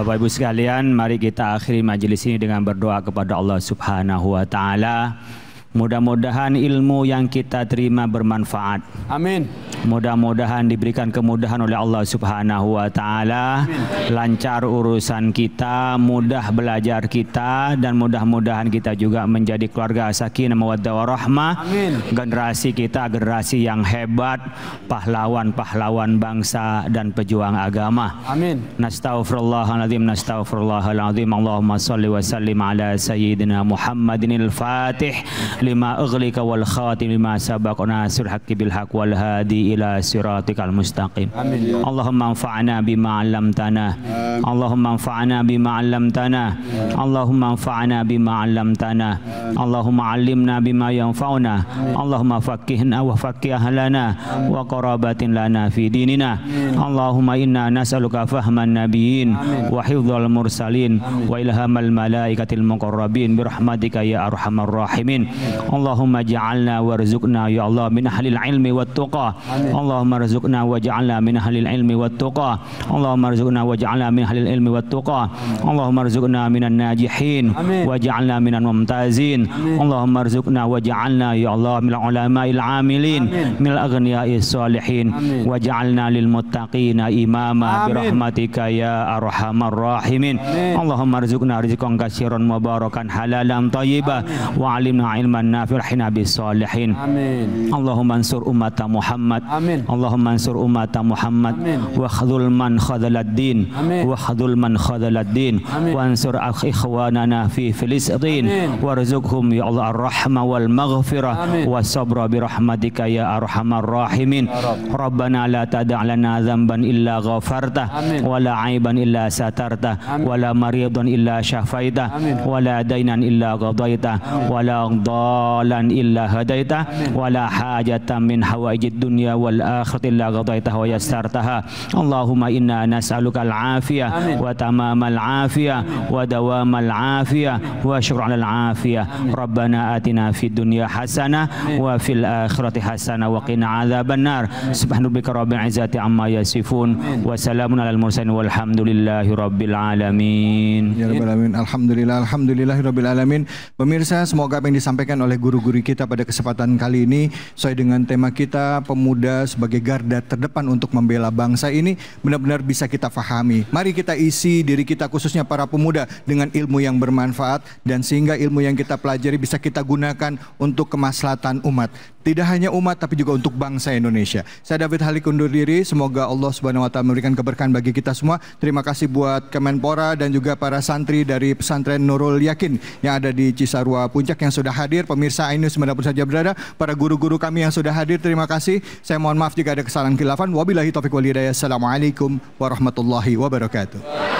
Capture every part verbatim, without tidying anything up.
Bapak Ibu sekalian, mari kita akhiri majelis ini dengan berdoa kepada Allah Subhanahu wa taala. Mudah-mudahan ilmu yang kita terima bermanfaat. Amin. Mudah-mudahan diberikan kemudahan oleh Allah Subhanahu wa taala, lancar urusan kita, mudah belajar kita, dan mudah-mudahan kita juga menjadi keluarga sakinah mawaddah warahmah. Amin. Generasi kita generasi yang hebat, pahlawan-pahlawan bangsa dan pejuang agama. Amin. Nastaghfirullahaladzim, nastaghfirullahaladzim. Allahumma salli wa sallim ala sayyidina Muhammadinil Fatih lima aghlika wal khatim lima sabaq nasir haqqi bil haq wal hadi ila siratikal mustaqim. Amin. Allahumma anfa'na bima 'allamtana. Allahumma anfa'na bima 'allamtana. Allahumma anfa'na bima 'allamtana. Allahumma 'allimna bima yanfa'una. Allahumma faqqihna wa faqqih ahlana wa qarabatin lana fi dinina. Allahumma inna nas'aluka fahman nabiyyin wa hifdzal mursalin wa ilhamal malaikatil muqarrabin birahmatika ya arhamar rahimin. Allahumma ja'alna warzuqna ya Allah min ahlil ilmi wat tuqa. Allahumma rzuqna waj'alna min ahlil ilmi wat tuqa. Allahumma rzuqna waj'alna min ahlil ilmi wat tuqa. Allahumma rzuqna minan najihin waj'alna minal mumtazin. Allahumma rzuqna waj'alna ya Allah minal ulama'il amilin minal aghniya'is salihin waj'alna lil muttaqina imama birahmatika ya arhamar rahimin. Allahumma rzuqna rizqan katsiran mubarakan halalan thayyiban wa 'alimna ilman nafi'an bis salihin. Amin. Allahumma ansur umat Muhammad. Amin. Allahumma ansur umat Muhammad. Wa khadhul man khadhalad din. Wa khadhul man khadhalad din. Wa ansur ikhwanana fi Filistin. Warzuqhum ya Allah ar-rahmah wal maghfirah wa sabra bi rahmatika ya arhamar rahimin. Rabbana la tada' lana dhanban illa ghafartah wa la 'aiban illa satartah wa la maridan illa syafaitah wa la dainan illa qadaitah wa la dhalan illa hadaitah wa la hajatan min hawaijid dunya wal akhirati illa qadaitah wa yassartaha. Allahumma inna nas'aluka al-afiyah wa tamamal afiyah wa dawamal afiyah wa syukran al-afiyah. Rabbana atina fid dunya hasanah wa fil akhirati hasanah wa qina adzabannar. Subhana rabbika rabbil izzati amma yasifun wa salamun alal mursalin walhamdulillahi rabbil alamin. Ya rabbal alamin. Alhamdulillah, alhamdulillahi rabbil alamin. Pemirsa, semoga apa yang disampaikan oleh guru-guru kita pada kesempatan kali ini sesuai dengan tema kita, pemuda sebagai garda terdepan untuk membela bangsa ini, benar-benar bisa kita fahami. Mari kita isi diri kita, khususnya para pemuda, dengan ilmu yang bermanfaat, dan sehingga ilmu yang kita pelajari bisa kita gunakan untuk kemaslahatan umat. Tidak hanya umat tapi juga untuk bangsa Indonesia. Saya David Halik undur diri. Semoga Allah Subhanahu wa taala memberikan keberkahan bagi kita semua. Terima kasih buat Kemenpora dan juga para santri dari Pesantren Nurul Yakin yang ada di Cisarua Puncak yang sudah hadir. Pemirsa Ainus dimanapun saja berada, para guru-guru kami yang sudah hadir, terima kasih. Saya mohon maaf jika ada kesalahan khilafan. Wabillahi taufiq wal hidayah. Assalamualaikum warahmatullahi wabarakatuh.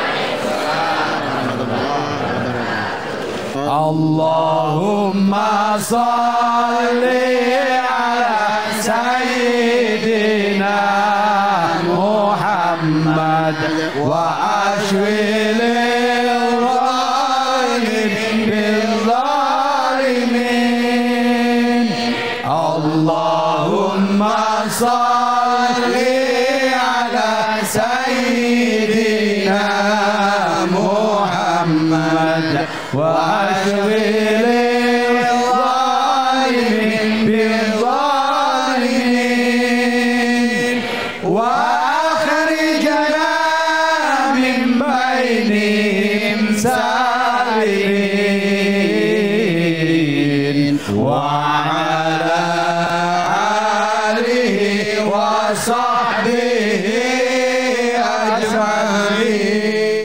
Allahumma salli ala sayyidina Muhammad wa ashwil zalimin bil zalimin. Allahumma salli ala sayyidina Muhammad wa wa ala alihi wa